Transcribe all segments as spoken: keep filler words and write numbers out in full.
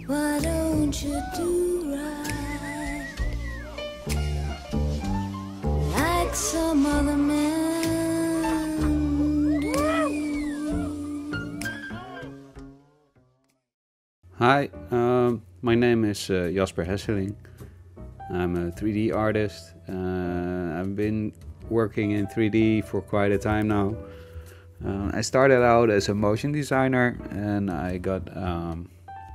Why don't you do right like some other men do? Hi, um, my name is uh, Jasper Hesseling. I'm a three D artist. Uh, I've been working in three D for quite a time now. Uh, I started out as a motion designer, and I got um,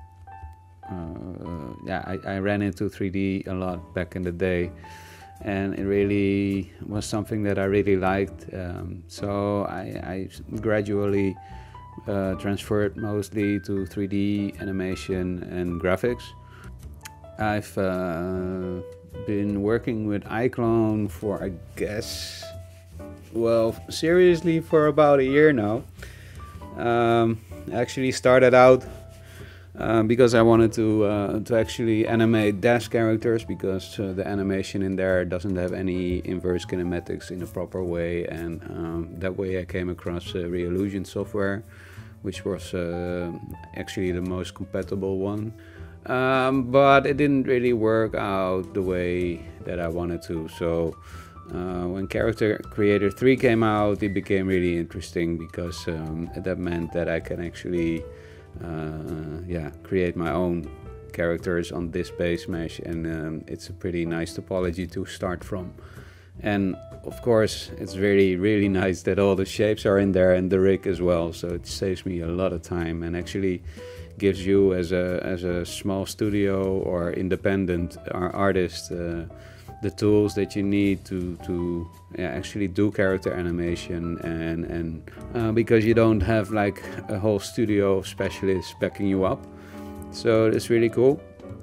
uh, yeah, I, I ran into three D a lot back in the day, and it really was something that I really liked. Um, so I, I gradually uh, transferred mostly to three D animation and graphics. I've uh, been working with iClone for, I guess, well, seriously for about a year now. Um, actually started out uh, because I wanted to uh, to actually animate dash characters, because uh, the animation in there doesn't have any inverse kinematics in a proper way, and um, that way I came across uh, Reallusion software, which was uh, actually the most compatible one. Um, but it didn't really work out the way that I wanted to. So uh, when Character Creator three came out, it became really interesting, because um, that meant that I can actually uh, yeah, create my own characters on this base mesh, and um, it's a pretty nice topology to start from. And of course, it's really, really nice that all the shapes are in there and the rig as well, so it saves me a lot of time and actually gives you as a as a small studio or independent artist uh, the tools that you need to to yeah, actually do character animation, and and uh, because you don't have like a whole studio of specialists backing you up, so it's really cool.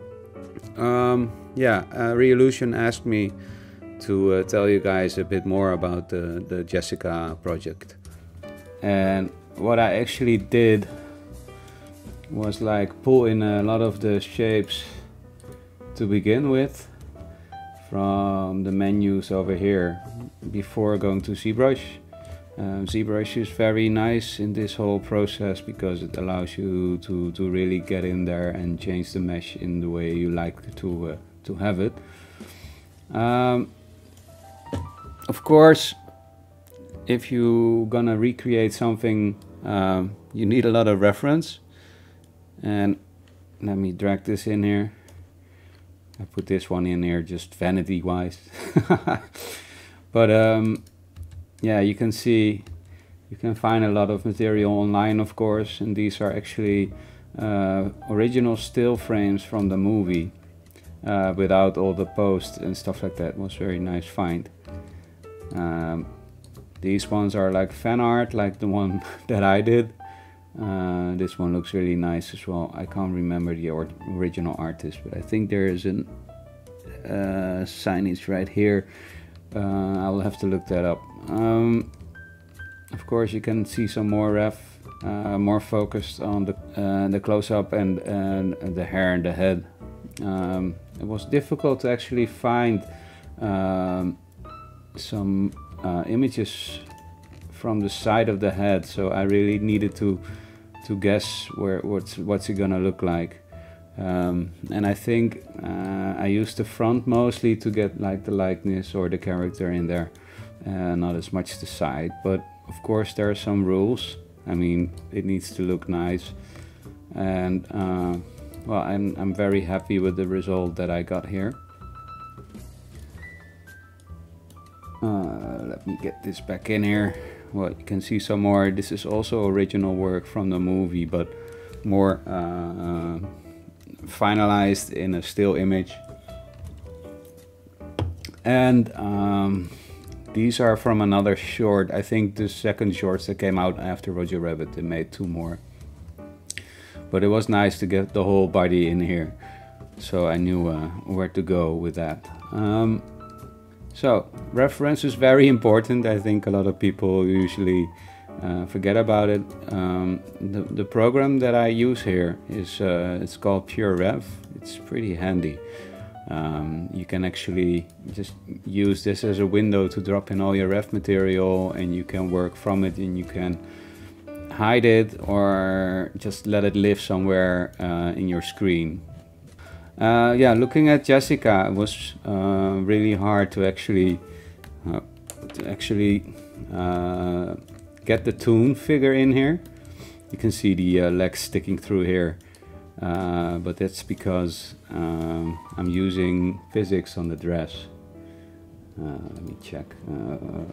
Um, yeah, uh, Reallusion asked me to uh, tell you guys a bit more about the the Jessica project, and what I actually did was like pull in a lot of the shapes to begin with from the menus over here before going to ZBrush. Um, ZBrush is very nice in this whole process because it allows you to, to really get in there and change the mesh in the way you like to, uh, to have it. Um, of course, if you're gonna recreate something, um, you need a lot of reference. And let me drag this in here. I put this one in here just vanity wise. But um, yeah, you can see, you can find a lot of material online, of course, and these are actually uh, original still frames from the movie uh, without all the posts and stuff like that. It was a very nice find. Um, these ones are like fan art, like the one that I did. Uh, this one looks really nice as well. I can't remember the or original artist, but I think there is a uh, signage right here. Uh, I will have to look that up. Um, of course, you can see some more ref, uh, more focused on the uh, the close-up and, and the hair and the head. Um, it was difficult to actually find um, some uh, images from the side of the head, so I really needed to to guess where what's what's it gonna look like. Um, and I think uh, I used the front mostly to get like the likeness or the character in there, uh, not as much the side. But of course there are some rules. I mean, it needs to look nice, and uh, well, I'm I'm very happy with the result that I got here. Uh, let me get this back in here. Well, you can see some more. This is also original work from the movie, but more uh, finalized in a still image. And um, these are from another short. I think the second shorts that came out after Roger Rabbit. They made two more. But it was nice to get the whole body in here, so I knew uh, where to go with that. Um, So, reference is very important. I think a lot of people usually uh, forget about it. Um, the, the program that I use here is uh, it's called PureRef. It's pretty handy. Um, you can actually just use this as a window to drop in all your ref material, and you can work from it, and you can hide it or just let it live somewhere uh, in your screen. Uh, yeah, looking at Jessica, it was uh, really hard to actually uh, to actually uh, get the toon figure in here. You can see the uh, legs sticking through here, uh, but that's because um, I'm using physics on the dress. Uh, let me check. Uh,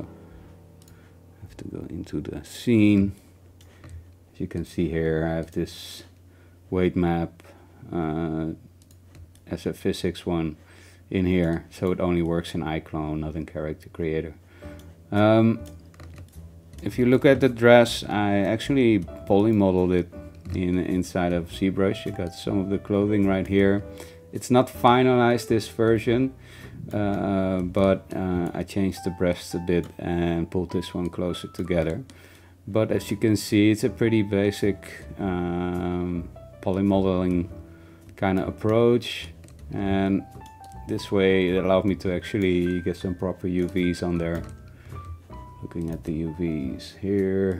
I have to go into the scene. As you can see here, I have this weight map uh, as a physics one in here, so it only works in iClone, not in Character Creator. Um, if you look at the dress, I actually poly modeled it in inside of ZBrush. You got some of the clothing right here. It's not finalized, this version, uh, but uh, I changed the breasts a bit and pulled this one closer together. But as you can see, it's a pretty basic um, poly modeling kind of approach, and this way it allowed me to actually get some proper U Vs on there. Looking at the U Vs here,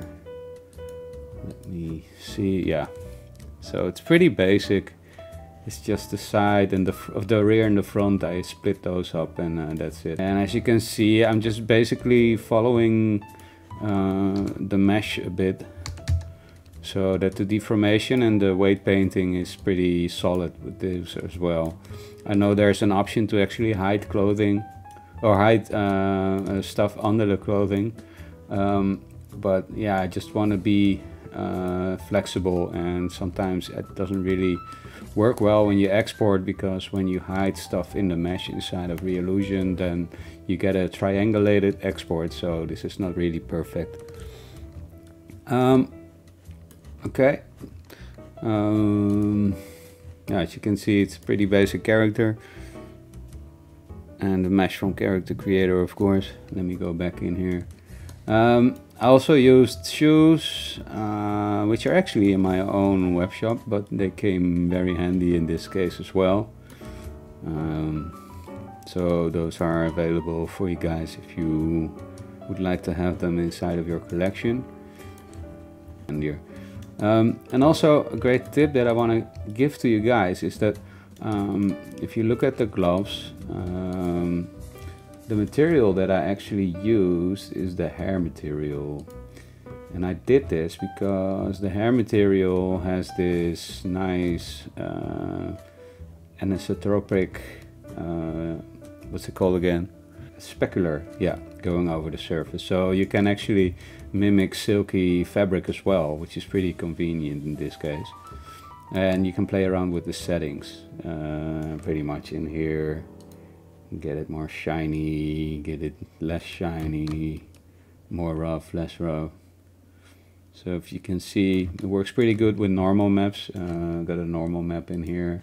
let me see. Yeah, so it's pretty basic. It's just the side and the fr of the rear and the front. I split those up, and uh, that's it. And as you can see, I'm just basically following uh, the mesh a bit, so that the deformation and the weight painting is pretty solid with this as well. I know there's an option to actually hide clothing or hide uh, stuff under the clothing, um, but yeah, I just want to be uh, flexible, and sometimes it doesn't really work well when you export, because when you hide stuff in the mesh inside of Reallusion, then you get a triangulated export, so this is not really perfect. Um, okay, um, yeah, as you can see, it's a pretty basic character. And the mesh from Character Creator, of course. Let me go back in here. Um, I also used shoes, uh, which are actually in my own web shop, but they came very handy in this case as well. Um, so those are available for you guys if you would like to have them inside of your collection. And here. Um, and also a great tip that I want to give to you guys is that Um, if you look at the gloves, um, the material that I actually used is the hair material. And I did this because the hair material has this nice uh, anisotropic, uh, what's it called again? Specular, yeah, going over the surface. So you can actually mimic silky fabric as well, which is pretty convenient in this case. And you can play around with the settings uh, pretty much in here. Get it more shiny, get it less shiny, more rough, less rough. So if you can see, it works pretty good with normal maps. Uh, got a normal map in here,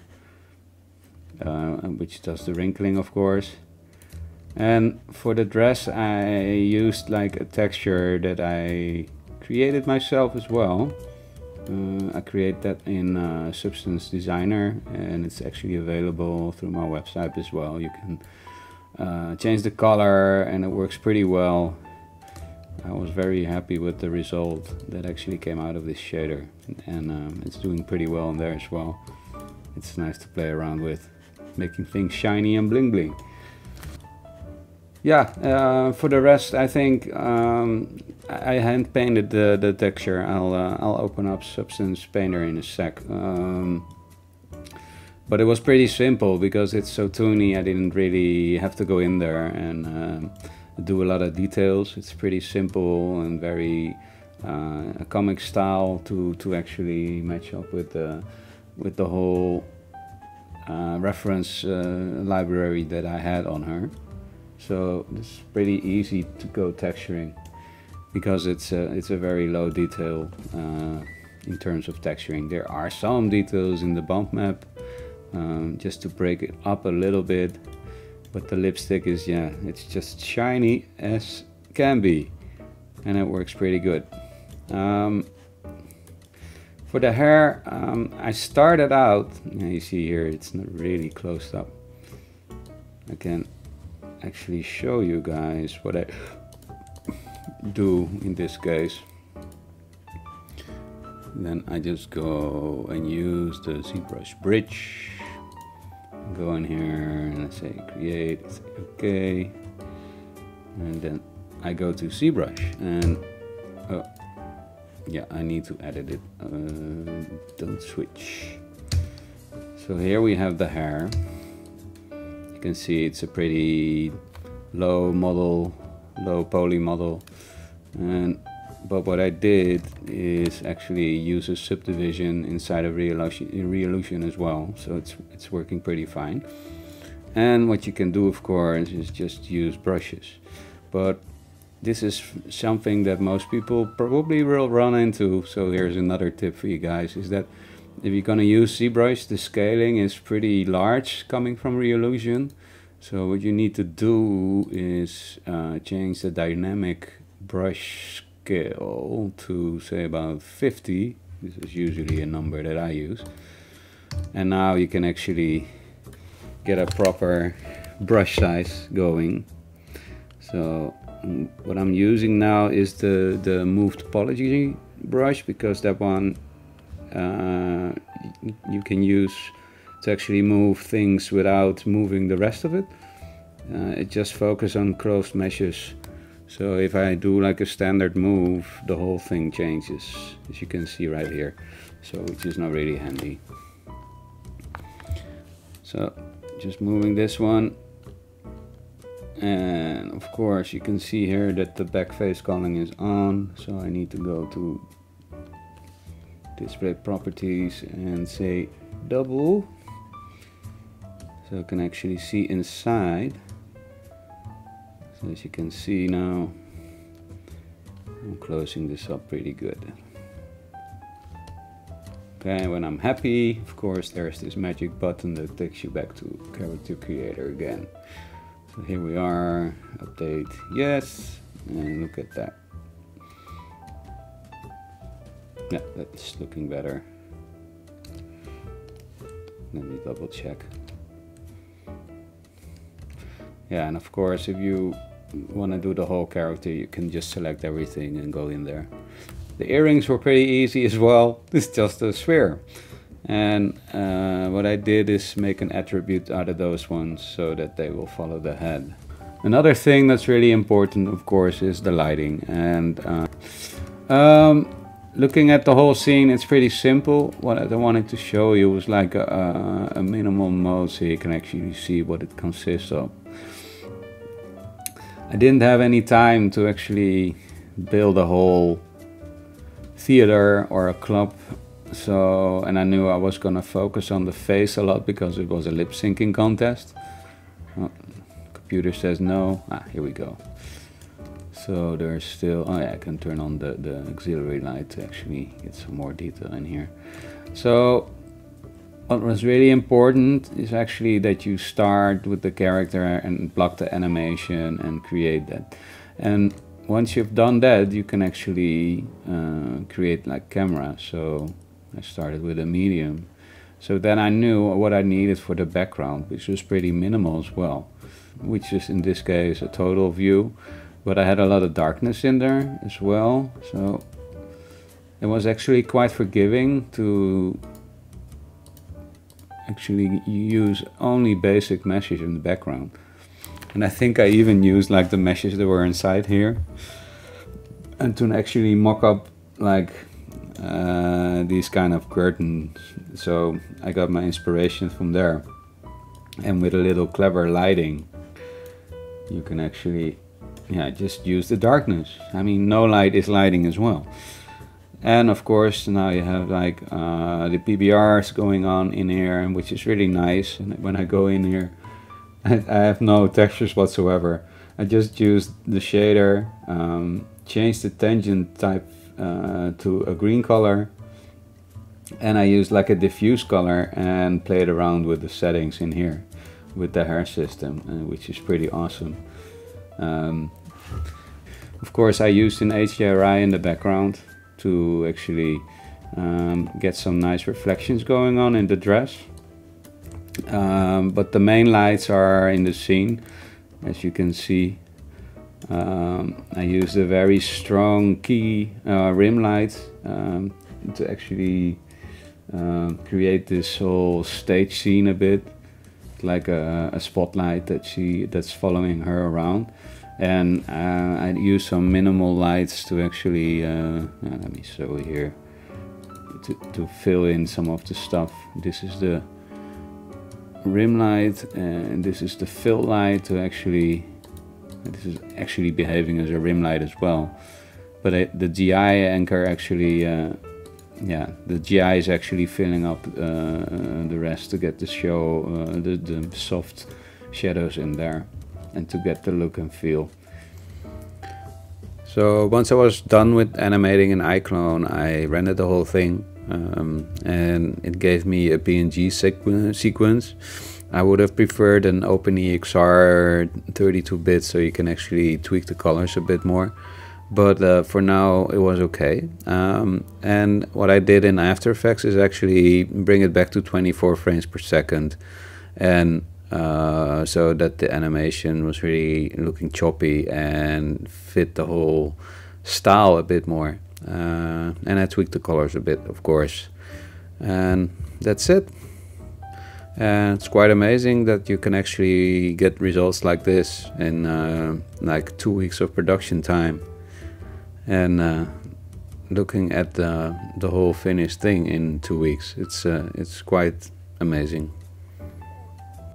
uh, which does the wrinkling, of course. And for the dress, I used like a texture that I created myself as well. Uh, I create that in uh, Substance Designer, and it's actually available through my website as well. You can uh, change the color, and it works pretty well. I was very happy with the result that actually came out of this shader, and um, it's doing pretty well in there as well. It's nice to play around with, making things shiny and bling bling. Yeah, uh, for the rest, I think um, I hand painted the, the texture. I'll uh, I'll open up Substance Painter in a sec. Um, but it was pretty simple because it's so toony. I didn't really have to go in there and um, do a lot of details. It's pretty simple and very uh, a comic style to to actually match up with the with the whole uh, reference uh, library that I had on her. So it's pretty easy to go texturing because it's a, it's a very low detail uh, in terms of texturing. There are some details in the bump map um, just to break it up a little bit, but the lipstick is, yeah, it's just shiny as can be, and it works pretty good. Um, for the hair, um, I started out, yeah, you see here it's not really closed up. I can actually show you guys what I do in this case. then I just go and use the ZBrush bridge. Go in here and I say create, I say okay, and then I go to ZBrush and oh yeah, I need to edit it. Uh, don't switch. So here we have the hair. You can see it's a pretty low model, low poly model, and but what I did is actually use a subdivision inside of Reallusion, Reallusion as well, so it's it's working pretty fine. And what you can do, of course, is just use brushes, but this is something that most people probably will run into. So here's another tip for you guys, is that if you're gonna use ZBrush, the scaling is pretty large coming from Reallusion. So what you need to do is uh, change the dynamic brush scale to say about fifty. This is usually a number that I use. And now you can actually get a proper brush size going. So um, what I'm using now is the, the Move Topology brush, because that one uh, you can use to actually move things without moving the rest of it. Uh, it just focuses on closed meshes. So if I do like a standard move, the whole thing changes, as you can see right here. So which is not really handy. So just moving this one. And of course you can see here that the back face culling is on. So I need to go to display properties and say double. So I can actually see inside. So as you can see now, I'm closing this up pretty good. Okay, when I'm happy, of course, there's this magic button that takes you back to Character Creator again. So here we are, update, yes, and look at that. Yeah, that's looking better. Let me double check. Yeah, and of course, if you want to do the whole character, you can just select everything and go in there. The earrings were pretty easy as well. It's just a sphere. And uh, what I did is make an attribute out of those ones so that they will follow the head. Another thing that's really important, of course, is the lighting. And uh, um, looking at the whole scene, it's pretty simple. What I wanted to show you was like a, a minimal mode so you can actually see what it consists of. I didn't have any time to actually build a whole theater or a club, so and I knew I was gonna focus on the face a lot because it was a lip syncing contest. Oh, computer says no. Ah, here we go. So there's still, oh yeah, I can turn on the, the auxiliary light to actually get some more detail in here. So what was really important is actually that you start with the character and block the animation and create that. And once you've done that, you can actually uh, create like camera. So I started with a medium. So then I knew what I needed for the background, which was pretty minimal as well, which is in this case a total view. But I had a lot of darkness in there as well. So it was actually quite forgiving to actually use only basic meshes in the background. And I think I even used like the meshes that were inside here, and to actually mock up like uh, these kind of curtains. So I got my inspiration from there. And with a little clever lighting, you can actually, yeah, just use the darkness. I mean, no light is lighting as well. And of course now you have like uh, the P B Rs going on in here, which is really nice. And when I go in here, I, I have no textures whatsoever. I just used the shader, um, changed the tangent type uh, to a green color, and I used like a diffuse color and played around with the settings in here with the hair system, uh, which is pretty awesome. Um, of course I used an H D R I in the background to actually um, get some nice reflections going on in the dress. Um, but the main lights are in the scene, as you can see. Um, I used a very strong key uh, rim light, um, to actually uh, create this whole stage scene a bit, like a, a spotlight that she that's following her around. And uh, I use some minimal lights to actually, uh, let me show here, to, to fill in some of the stuff. This is the rim light and this is the fill light to actually, this is actually behaving as a rim light as well. But it, the G I anchor actually, uh, yeah, the G I is actually filling up uh, the rest to get the show, uh, the, the soft shadows in there, and to get the look and feel. So once I was done with animating in iClone, I rendered the whole thing, um, and it gave me a P N G sequ sequence. I would have preferred an OpenEXR thirty-two bit so you can actually tweak the colors a bit more. But uh, for now it was okay. Um, and what I did in After Effects is actually bring it back to twenty-four frames per second. And Uh, so that the animation was really looking choppy and fit the whole style a bit more. Uh, and I tweaked the colors a bit, of course. And that's it. And it's quite amazing that you can actually get results like this in uh, like two weeks of production time. And uh, looking at the, the whole finished thing in two weeks, it's, uh, it's quite amazing.